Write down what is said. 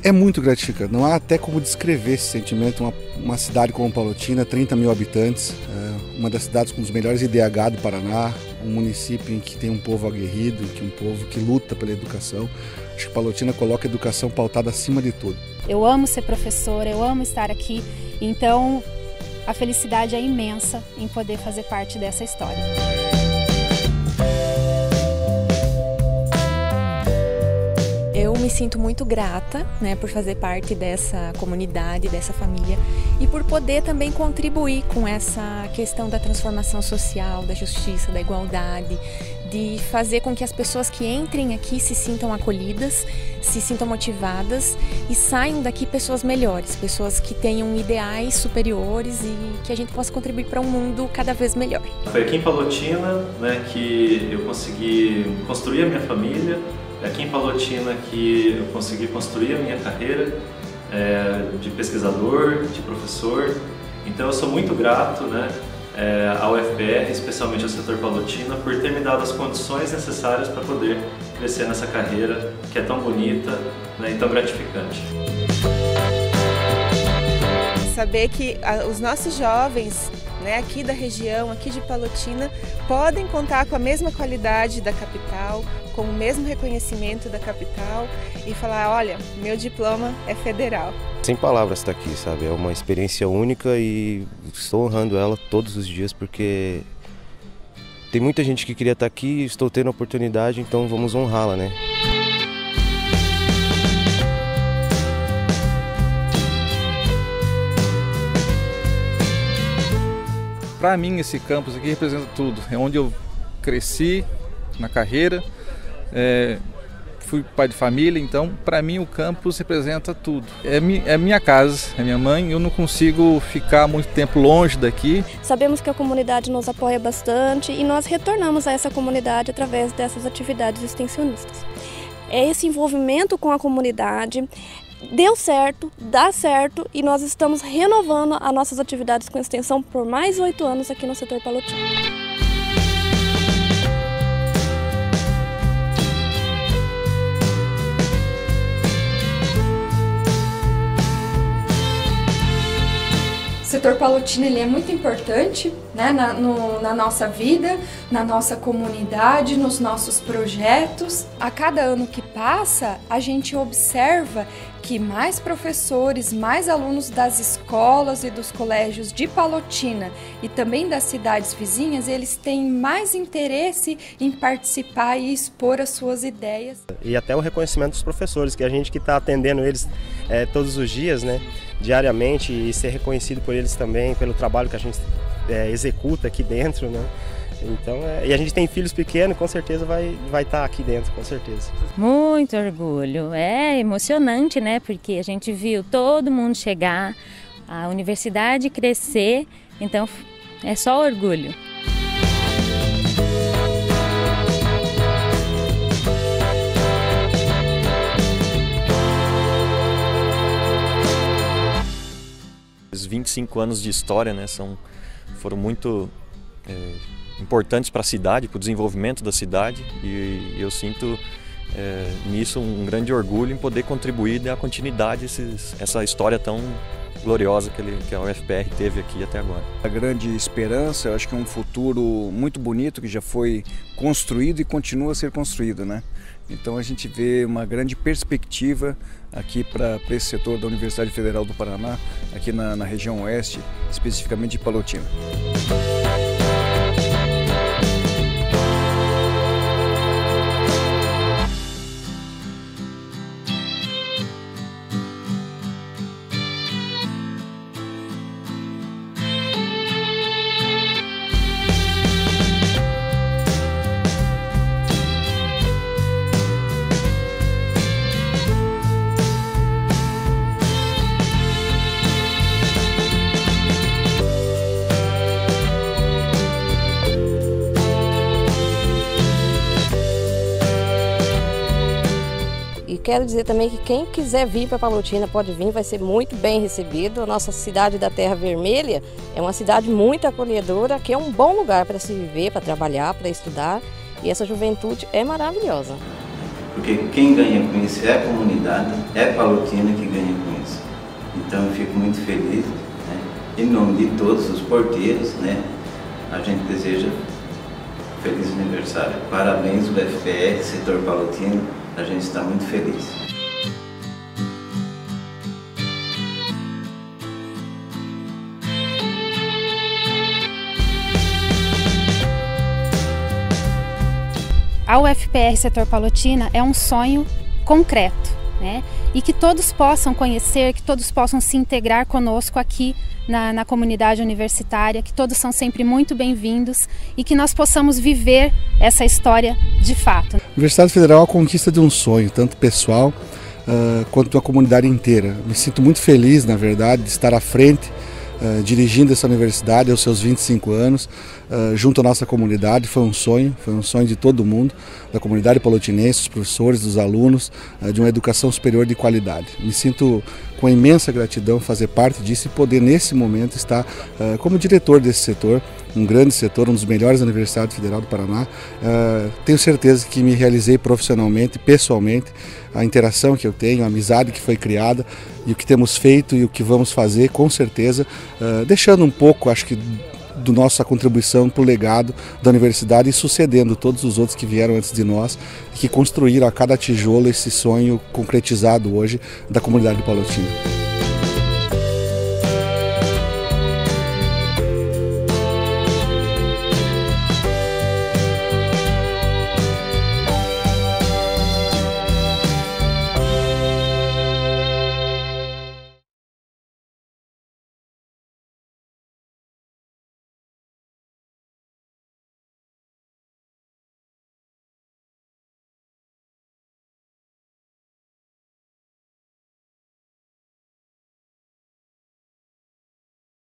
É muito gratificante, não há até como descrever esse sentimento. Uma cidade como Palotina, 30 mil habitantes, uma das cidades com os melhores IDH do Paraná, um município em que tem um povo aguerrido, um povo que luta pela educação. Acho que Palotina coloca a educação pautada acima de tudo. Eu amo ser professora, eu amo estar aqui, então a felicidade é imensa em poder fazer parte dessa história. Eu me sinto muito grata, né, por fazer parte dessa comunidade, dessa família e por poder também contribuir com essa questão da transformação social, da justiça, da igualdade, de fazer com que as pessoas que entrem aqui se sintam acolhidas, se sintam motivadas e saiam daqui pessoas melhores, pessoas que tenham ideais superiores e que a gente possa contribuir para um mundo cada vez melhor. Foi aqui em Palotina, né, que eu consegui construir a minha família. É aqui em Palotina que eu consegui construir a minha carreira de pesquisador, de professor. Então eu sou muito grato, né, ao UFPR, especialmente ao setor Palotina, por ter me dado as condições necessárias para poder crescer nessa carreira que é tão bonita, né, e tão gratificante. Saber que os nossos jovens, né, aqui da região, aqui de Palotina, podem contar com a mesma qualidade da capital, com o mesmo reconhecimento da capital e falar, olha, meu diploma é federal. Sem palavras estar aqui, sabe? É uma experiência única e estou honrando ela todos os dias porque tem muita gente que queria estar aqui, estou tendo a oportunidade, então vamos honrá-la, né? Para mim, esse campus aqui representa tudo. É onde eu cresci na carreira, fui pai de família, então para mim o campus representa tudo. É minha casa, é minha mãe, eu não consigo ficar muito tempo longe daqui. Sabemos que a comunidade nos apoia bastante e nós retornamos a essa comunidade através dessas atividades extensionistas. Esse envolvimento com a comunidade deu certo, dá certo e nós estamos renovando as nossas atividades com extensão por mais 8 anos aqui no setor Palotina. O setor Palotina ele é muito importante, né, na nossa vida, na nossa comunidade, nos nossos projetos. A cada ano que passa, a gente observa que mais professores, mais alunos das escolas e dos colégios de Palotina e também das cidades vizinhas, eles têm mais interesse em participar e expor as suas ideias. E até o reconhecimento dos professores, que a gente que está atendendo eles todos os dias, né, diariamente, e ser reconhecido por eles também, pelo trabalho que a gente executa aqui dentro, né? Então, e a gente tem filhos pequenos, com certeza vai estar aqui dentro, com certeza. Muito orgulho, é emocionante, né? Porque a gente viu todo mundo chegar, a universidade crescer, então é só orgulho. Os 25 anos de história, né, foram muito importantes para a cidade, para o desenvolvimento da cidade, e eu sinto nisso um grande orgulho em poder contribuir e dar continuidade a essa história tão gloriosa que a UFPR teve aqui até agora. A grande esperança, eu acho que é um futuro muito bonito que já foi construído e continua a ser construído, né? Então a gente vê uma grande perspectiva aqui para esse setor da Universidade Federal do Paraná, aqui na região oeste, especificamente de Palotina. E quero dizer também que quem quiser vir para Palotina pode vir, vai ser muito bem recebido. A nossa cidade da Terra Vermelha é uma cidade muito acolhedora, que é um bom lugar para se viver, para trabalhar, para estudar. E essa juventude é maravilhosa. porque quem ganha com isso é a comunidade, é a Palotina que ganha com isso. Então eu fico muito feliz, né? Em nome de todos os porteiros, né? A gente deseja feliz aniversário. Parabéns, o FPR, setor Palotina, a gente está muito feliz. A UFPR Setor Palotina é um sonho concreto, né? E que todos possam conhecer, que todos possam se integrar conosco aqui na comunidade universitária, que todos são sempre muito bem-vindos e que nós possamos viver essa história de fato. A Universidade Federal é a conquista de um sonho, tanto pessoal quanto da comunidade inteira. Me sinto muito feliz, na verdade, de estar à frente, dirigindo essa universidade aos seus 25 anos, junto à nossa comunidade. Foi um sonho de todo mundo, da comunidade palotinense, dos professores, dos alunos, de uma educação superior de qualidade. Me sinto com imensa gratidão fazer parte disso e poder nesse momento estar como diretor desse setor, um grande setor, um dos melhores da Universidade Federal do Paraná. Tenho certeza que me realizei profissionalmente, pessoalmente, a interação que eu tenho, a amizade que foi criada e o que temos feito e o que vamos fazer, com certeza, deixando um pouco, acho que, do nossa contribuição para o legado da universidade e sucedendo todos os outros que vieram antes de nós e que construíram a cada tijolo esse sonho concretizado hoje da comunidade de Palotina.